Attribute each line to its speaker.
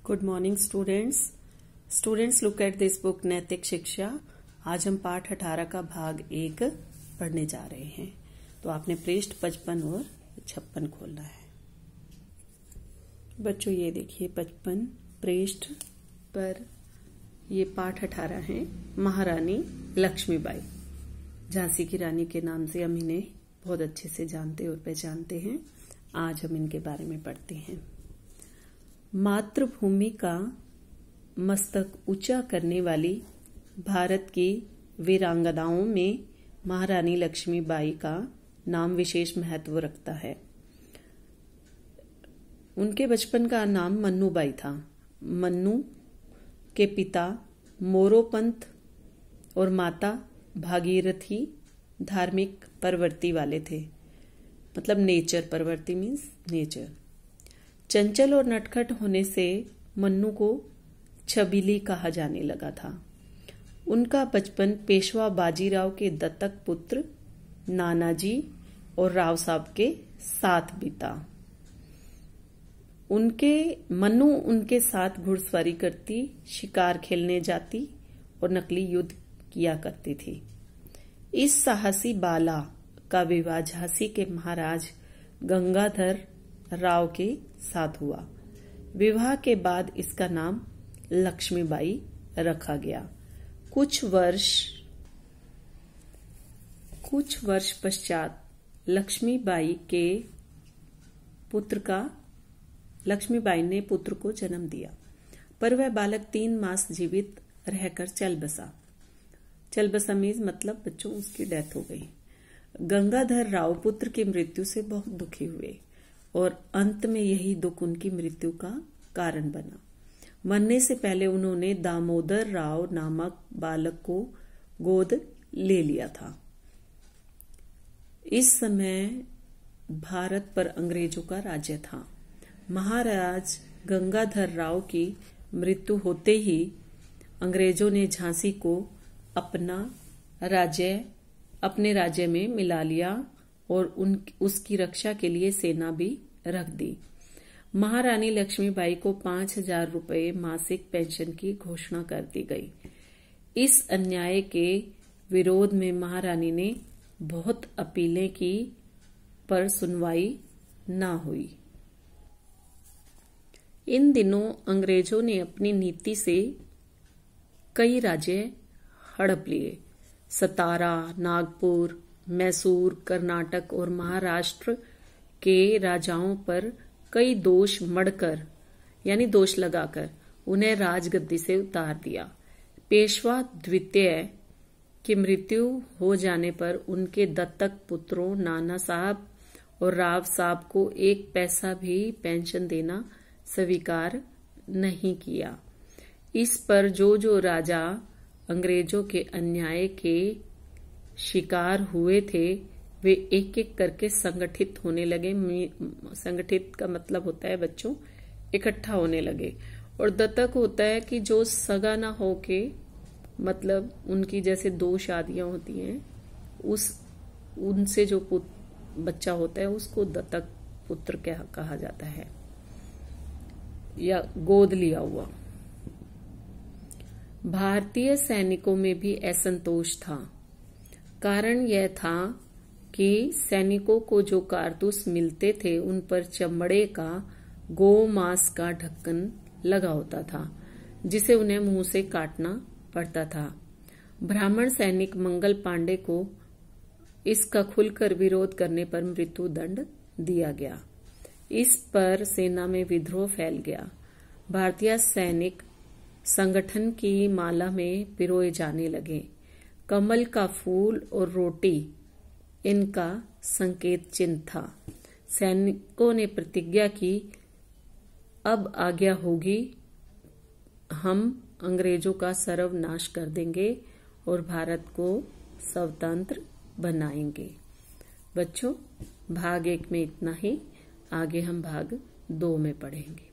Speaker 1: Good morning students look at this book Naitik Shiksha. आज हम पाठ 18 का भाग 1 पढ़ने जा रहे हैं। तो आपने पृष्ठ 55 और 56 खोलना है। बच्चों ये देखिए 55 पृष्ठ पर ये पाठ 18 है। महारानी लक्ष्मीबाई, झांसी की रानी के नाम से हम इन्हें बहुत अच्छे से जानते और पहचानते हैं। आज हम इनके बारे में पढ़ते हैं। मातृभूमि का मस्तक ऊंचा करने वाली भारत की वीरांगनाओं में महारानी लक्ष्मीबाई का नाम विशेष महत्व रखता है। उनके बचपन का नाम मन्नूबाई था। मन्नू के पिता मोरोपंत और माता भागीरथी धार्मिक प्रवृत्ति वाले थे, मतलब नेचर प्रवृत्ति मीन्स नेचर। चंचल और नटखट होने से मन्नू को छबीली कहा जाने लगा था। उनका बचपन पेशवा बाजीराव के दत्तक पुत्र नानाजी और राव साहब के साथ बीता। मन्नू उनके साथ घुड़सवारी करती, शिकार खेलने जाती और नकली युद्ध किया करती थी। इस साहसी बाला का विवाह झांसी के महाराज गंगाधर राव के साथ हुआ। विवाह के बाद इसका नाम लक्ष्मीबाई रखा गया। कुछ वर्ष पश्चात लक्ष्मीबाई ने पुत्र को जन्म दिया, पर वह बालक 3 मास जीवित रहकर चल बसा मीन्स मतलब बच्चों उसकी डेथ हो गई। गंगाधर राव पुत्र की मृत्यु से बहुत दुखी हुए और अंत में यही दुख उनकी मृत्यु का कारण बना। मरने से पहले उन्होंने दामोदर राव नामक बालक को गोद ले लिया था। इस समय भारत पर अंग्रेजों का राज्य था। महाराज गंगाधर राव की मृत्यु होते ही अंग्रेजों ने झांसी को अपने राज्य में मिला लिया और उसकी रक्षा के लिए सेना भी रख दी। महारानी लक्ष्मीबाई को 5,000 रुपये मासिक पेंशन की घोषणा कर दी गई। इस अन्याय के विरोध में महारानी ने बहुत अपीलें की, पर सुनवाई न हुई। इन दिनों अंग्रेजों ने अपनी नीति से कई राज्य हड़प लिए। सतारा, नागपुर, मैसूर, कर्नाटक और महाराष्ट्र के राजाओं पर कई दोष लगाकर उन्हें राजगद्दी से उतार दिया। पेशवा द्वितीय की मृत्यु हो जाने पर उनके दत्तक पुत्रों नाना साहब और राव साहब को 1 पैसा भी पेंशन देना स्वीकार नहीं किया। इस पर जो राजा अंग्रेजों के अन्याय के शिकार हुए थे वे एक एक करके संगठित होने लगे। संगठित का मतलब होता है बच्चों इकट्ठा होने लगे। और दत्तक होता है कि जो सगा ना हो के, मतलब उनकी जैसे 2 शादियां होती हैं, उनसे जो बच्चा होता है उसको दत्तक पुत्र कहा जाता है या गोद लिया हुआ। भारतीय सैनिकों में भी असंतोष था। कारण यह था कि सैनिकों को जो कारतूस मिलते थे उन पर चमड़े का गोमांस का ढक्कन लगा होता था, जिसे उन्हें मुंह से काटना पड़ता था। ब्राह्मण सैनिक मंगल पांडे को इसका खुलकर विरोध करने पर मृत्यु दंड दिया गया। इस पर सेना में विद्रोह फैल गया। भारतीय सैनिक संगठन की माला में पिरोए जाने लगे। कमल का फूल और रोटी इनका संकेत चिन्ह था। सैनिकों ने प्रतिज्ञा की, अब आज्ञा होगी, हम अंग्रेजों का सर्वनाश कर देंगे और भारत को स्वतंत्र बनाएंगे। बच्चों भाग 1 में इतना ही। आगे हम भाग 2 में पढ़ेंगे।